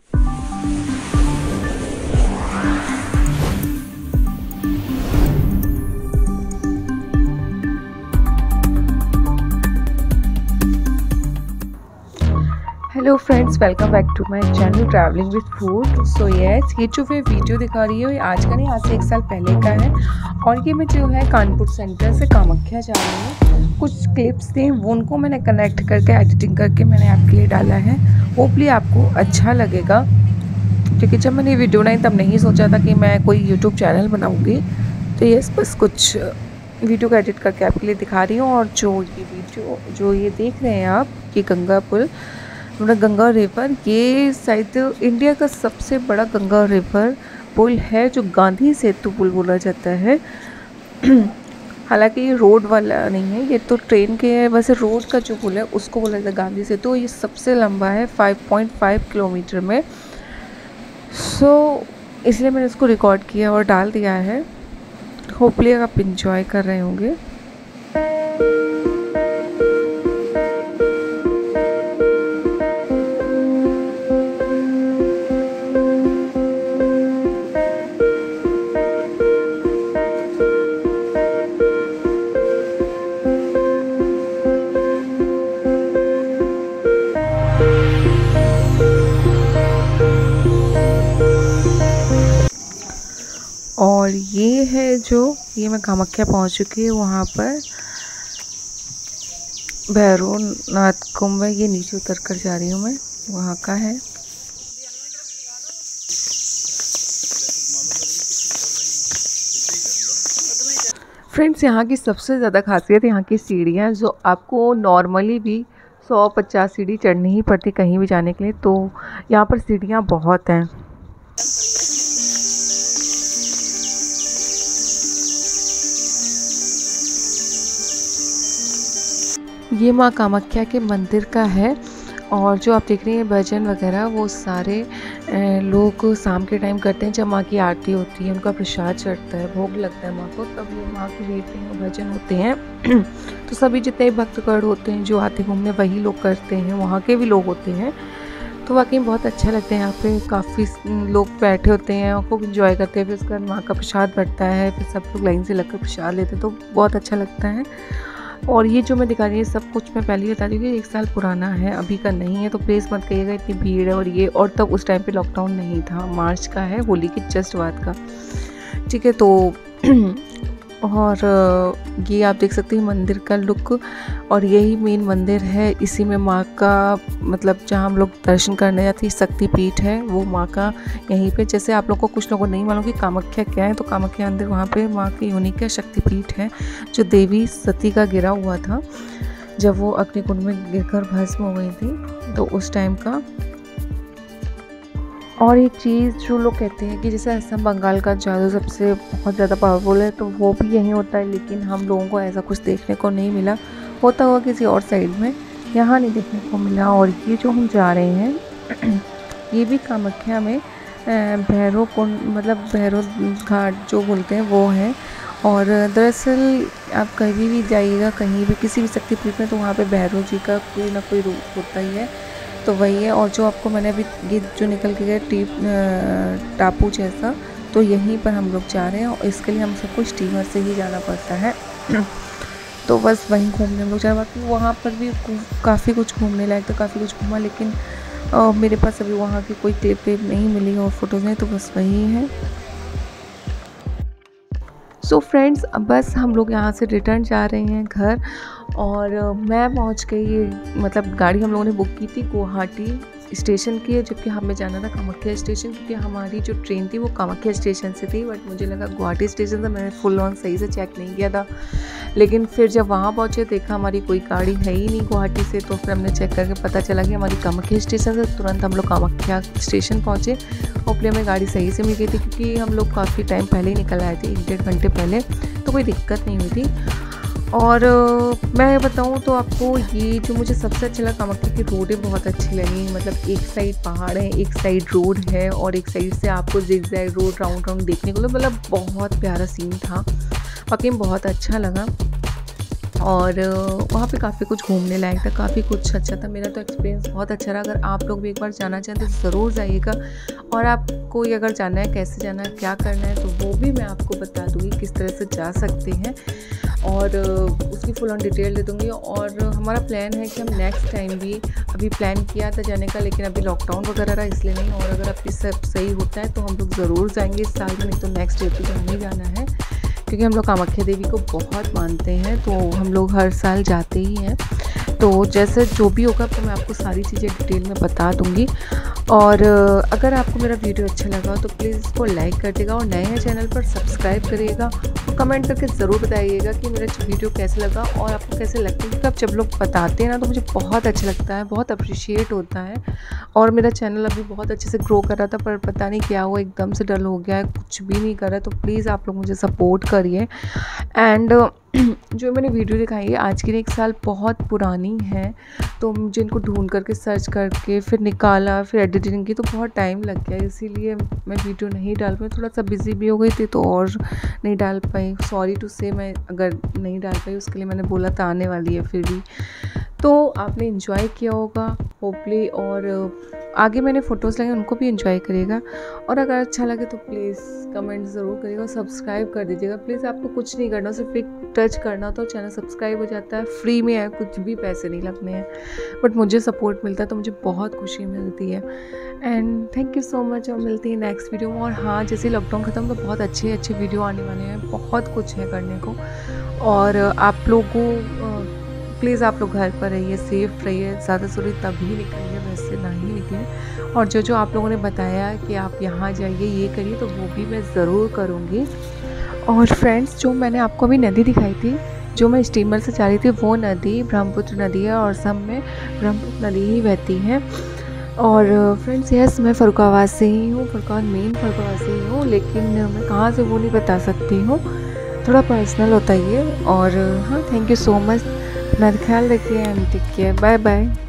Hello friends, welcome back to my channel travelling with food. So yes, ये जो मैं video दिखा रही हूँ ये आज का नहीं, आज से 1 साल पहले का है। और ये मैं जो है कानपुर सेंटर से कामाख्या जा रही हूँ। कुछ क्लिप्स थे वो उनको मैंने कनेक्ट करके एडिटिंग करके मैंने आपके लिए डाला है। होपली आपको अच्छा लगेगा, क्योंकि जब मैंने वीडियो बनाई तब नहीं सोचा था कि मैं कोई यूट्यूब चैनल बनाऊँगी। तो यस, बस कुछ वीडियो को एडिट करके आपके लिए दिखा रही हूँ। और जो ये वीडियो जो ये देख रहे हैं आप, ये गंगा पुल, गंगा रिवर, ये शायद इंडिया का सबसे बड़ा गंगा रिवर पुल है, जो गांधी सेतु पुल बोला जाता है। हालांकि ये रोड वाला नहीं है, ये तो ट्रेन के वैसे रोड का जो पुल है उसको बोला जाता है गांधी सेतु। ये सबसे लंबा है 5.5 किलोमीटर में। इसलिए मैंने इसको रिकॉर्ड किया और डाल दिया है। होपली आप इंजॉय कर रहे होंगे। और ये है ये मैं कामाख्या पहुंच चुकी हूँ। वहाँ पर भैरवनाथ कुंभ है, ये नीचे उतर कर जा रही हूँ मैं, वहाँ का है। फ्रेंड्स, यहाँ की सबसे ज़्यादा खासियत यहाँ की सीढ़ियाँ, जो आपको नॉर्मली भी 150 सीढ़ी चढ़नी ही पड़ती कहीं भी जाने के लिए। तो यहाँ पर सीढ़ियाँ बहुत हैं। ये माँ कामाख्या के मंदिर का है। और जो आप देख रहे हैं भजन वगैरह, वो सारे लोग शाम के टाइम करते हैं जब माँ की आरती होती है, उनका प्रसाद चढ़ता है, भोग लगता है माँ को, तब ये माँ के कीर्तन भजन होते हैं। तो सभी जितने भक्तगण होते हैं जो आते घूमने, वही लोग करते हैं, वहाँ के भी लोग होते हैं। तो वाकई बहुत अच्छा लगता है। यहाँ पे काफ़ी लोग बैठे होते हैं और खूब इंजॉय करते हैं। फिर उसके बाद माँ का प्रसाद बढ़ता है, फिर सब लोग लाइन से लगकर प्रसाद लेते हैं, तो बहुत अच्छा लगता है। और ये जो मैं दिखा रही हूँ सब कुछ मैं पहले ही बता दी कि 1 साल पुराना है, अभी का नहीं है। तो प्लीज़ मत कहिएगा इतनी भीड़ है। और तब उस टाइम पे लॉकडाउन नहीं था, मार्च का है, होली के जस्ट बाद का, ठीक है। तो और ये आप देख सकते हैं मंदिर का लुक, और यही मेन मंदिर है। इसी में माँ का मतलब जहाँ हम लोग दर्शन करने जाते हैं, शक्तिपीठ है वो माँ का यहीं पे। जैसे आप लोग को कुछ लोगों को नहीं मालूम कि कामाख्या क्या है, तो कामाख्या मंदिर वहाँ पे माँ की यूनिक है, शक्तिपीठ है, जो देवी सती का गिरा हुआ था जब वो अग्निकुंड में गिरकर भस्म हो गई थी, तो उस टाइम का। और एक चीज़ जो लोग कहते हैं कि जैसे असम बंगाल का जादू सबसे बहुत ज़्यादा पावरफुल है, तो वो भी यहीं होता है, लेकिन हम लोगों को ऐसा कुछ देखने को नहीं मिला। होता हुआ किसी और साइड में, यहाँ नहीं देखने को मिला। और ये जो हम जा रहे हैं ये भी कामाख्या में भैरव कुंड, मतलब भैरव घाट जो बोलते हैं वो है। और दरअसल आप कहीं भी जाइएगा, कहीं भी किसी भी शक्तिपीठ में, तो वहाँ पे भैरव जी का कोई ना कोई रूप होता ही है, तो वही है। और जो आपको मैंने अभी ये जो निकल के गया टापू जैसा, तो यहीं पर हम लोग जा रहे हैं, और इसके लिए हम सबको स्टीमर से ही जाना पड़ता है। तो बस वहीं घूमने हम लोग जा रहे हैं। बाकी वहाँ पर भी काफ़ी कुछ घूमने लायक, तो काफ़ी कुछ घूमा, लेकिन मेरे पास अभी वहाँ की कोई क्लिप नहीं मिली और फोटोज़ नहीं, तो बस वही है। सो फ्रेंड्स, बस हम लोग यहाँ से रिटर्न जा रहे हैं घर। और मैं पहुँच गई, मतलब गाड़ी हम लोगों ने बुक की थी गुवाहाटी स्टेशन की है, जबकि हमें जाना था कामाख्या स्टेशन, क्योंकि हमारी जो ट्रेन थी वो कामाख्या स्टेशन से थी, बट मुझे लगा गुवाहाटी स्टेशन से। मैंने फुल ऑन सही से चेक नहीं किया था, लेकिन फिर जब वहाँ पहुँचे देखा हमारी कोई गाड़ी है ही नहीं गुवाहाटी से। तो फिर हमने चेक करके पता चला कि हमारी कामाख्या स्टेशन से। तुरंत हम लोग कामाख्या स्टेशन पहुँचे, होपली हमें गाड़ी सही से मिल गई थी, क्योंकि हम लोग काफ़ी टाइम पहले ही निकल आए थे, 1-1.5 घंटे पहले, तो कोई दिक्कत नहीं हुई थी। और मैं बताऊं तो आपको, ये जो मुझे सबसे अच्छा लगा कामाख्या की रोडें बहुत अच्छी लगी। मतलब एक साइड पहाड़ है, एक साइड रोड है, और एक साइड से आपको जिगजैग रोड राउंड राउंड देखने को, मतलब बहुत प्यारा सीन था, वाकई में बहुत अच्छा लगा। और वहाँ पे काफ़ी कुछ घूमने लायक था, काफ़ी कुछ अच्छा था। मेरा तो एक्सपीरियंस बहुत अच्छा रहा। अगर आप लोग भी एक बार जाना चाहें तो ज़रूर जाइएगा। और आपको अगर जाना है, कैसे जाना है, क्या करना है, तो वो भी मैं आपको बता दूँगी किस तरह से जा सकते हैं, और उसकी फुल ऑन डिटेल दे दूँगी। और हमारा प्लान है कि हम नेक्स्ट टाइम भी, अभी प्लान किया था जाने का, लेकिन अभी लॉकडाउन वगैरह रहा इसलिए नहीं। और अगर आपकी सब सही होता है तो हम लोग ज़रूर जाएंगे इस साल में, नहीं तो नेक्स्ट ईयर तो जाना ही जाना है, क्योंकि हम लोग कामाख्या देवी को बहुत मानते हैं, तो हम लोग हर साल जाते ही हैं। तो जैसे जो भी होगा तो मैं आपको सारी चीज़ें डिटेल में बता दूँगी। और अगर आपको मेरा वीडियो अच्छा लगा तो प्लीज़ इसको लाइक कर देगा, और नए हैं चैनल पर सब्सक्राइब करिएगा, और कमेंट करके ज़रूर बताइएगा कि मेरा वीडियो कैसा लगा और आपको कैसे लगता है। क्योंकि आप जब लोग बताते हैं ना तो मुझे बहुत अच्छा लगता है, बहुत अप्रिशिएट होता है। और मेरा चैनल अभी बहुत अच्छे से ग्रो कर रहा था, पर पता नहीं क्या हुआ, एकदम से डल हो गया है, कुछ भी नहीं कर रहा है। तो प्लीज़ आप लोग मुझे सपोर्ट करिए। एंड जो मैंने वीडियो दिखाई है आज की नहीं, 1 साल बहुत पुरानी है, तो मुझे इनको ढूंढ करके सर्च करके फिर निकाला, फिर एडिटिंग की, तो बहुत टाइम लग गया, इसीलिए मैं वीडियो नहीं डाल पाई। थोड़ा सा बिजी भी हो गई थी तो और नहीं डाल पाई। सॉरी टू से, मैं अगर नहीं डाल पाई उसके लिए। मैंने बोला था आने वाली है फिर भी। तो आपने इन्जॉय किया होगा होपली, और आगे मैंने फ़ोटोज़ लगे उनको भी एंजॉय करिएगा। और अगर अच्छा लगे तो प्लीज़ कमेंट ज़रूर करिएगा और सब्सक्राइब कर दीजिएगा। प्लीज़ आपको कुछ नहीं करना, सिर्फ एक टच करना तो चैनल सब्सक्राइब हो जाता है, फ्री में है, कुछ भी पैसे नहीं लगने हैं, बट मुझे सपोर्ट मिलता है तो मुझे बहुत खुशी मिलती है। And thank you so much, और मिलती है नेक्स्ट वीडियो में। और हाँ, जैसे लॉकडाउन ख़त्म तो बहुत अच्छे अच्छे वीडियो आने वाले हैं, बहुत कुछ है करने को। और आप लोगों प्लीज़ आप लोग घर पर रहिए, सेफ़ रहिए, ज़्यादा ज़रूरी तभी निकलिए, वैसे ना ही निकलें। और जो आप लोगों ने बताया कि आप यहाँ जाइए, ये करिए, तो वो भी मैं ज़रूर करूँगी। और फ्रेंड्स, जो मैंने आपको अभी नदी दिखाई थी, जो मैं स्टीमर से जा रही थी, वो नदी ब्रह्मपुत्र नदी है, और सब में ब्रह्मपुत्र नदी ही बहती है। और फ्रेंड्स, यस, मैं फ़र्रुखाबाद से ही हूँ, मेन फ़र्रुखाबाद से ही हूँ, लेकिन मैं कहाँ से वो नहीं बता सकती हूँ, थोड़ा पर्सनल होता है ये। और हाँ, थैंक यू सो मच, अपना ख्याल रखिए and take care, bye bye.